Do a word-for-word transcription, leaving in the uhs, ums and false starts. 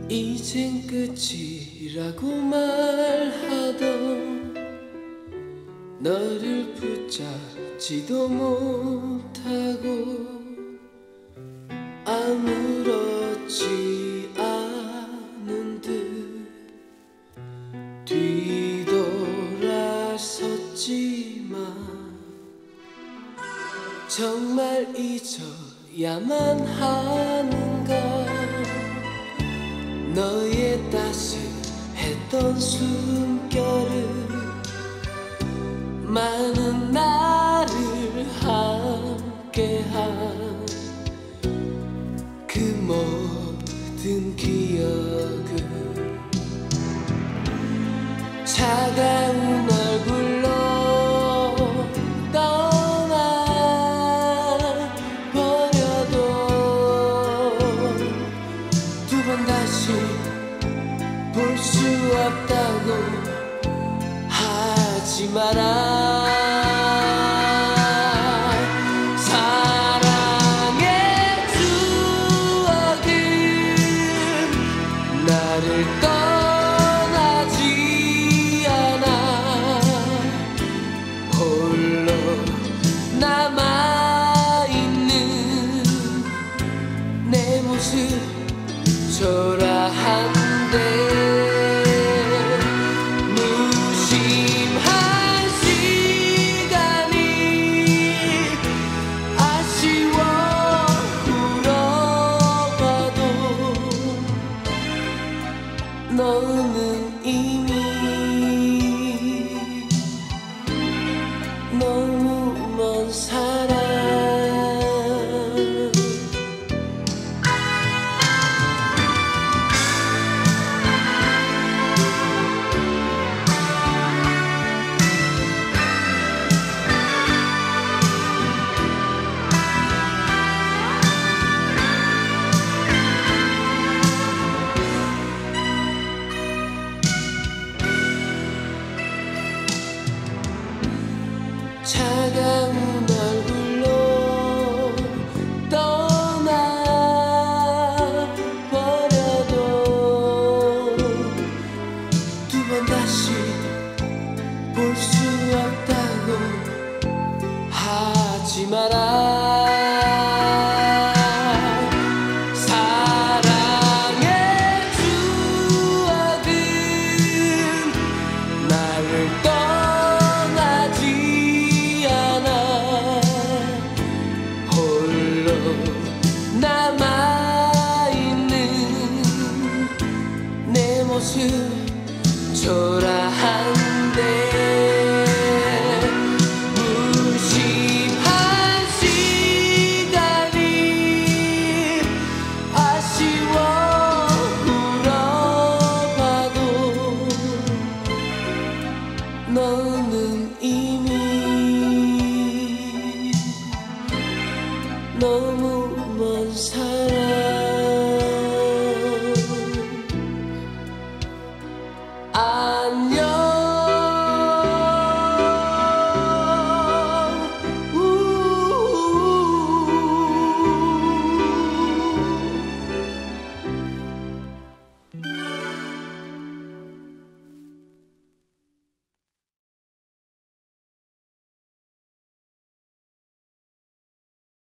이젠 끝이라고 말하던 너를 붙잡지도 못하고 아무렇지 않은 듯 뒤돌아섰지만 정말 잊어야만 하는가. 너의 따스했던 숨결을 많은 나를 함께한 그 모든 기억을 차가운 얼굴로 볼 수 없다고 하지 마라. 사랑의 추억은 나를 떠나지 않아. 홀로 남아있는 내 모습 초라한데 무심한 시간이 아쉬워 울어봐도 너는 이미 너무 먼 사람. 차가운 얼굴로 떠나버려도 두 번 다시 볼 수 없다고 하지 마라. 사랑의 추억은 나를 떠나지 남아있는 내 모습 초라한데 무심한 시간이 아쉬워 울어봐도 너는 이미 너무 먼 사람.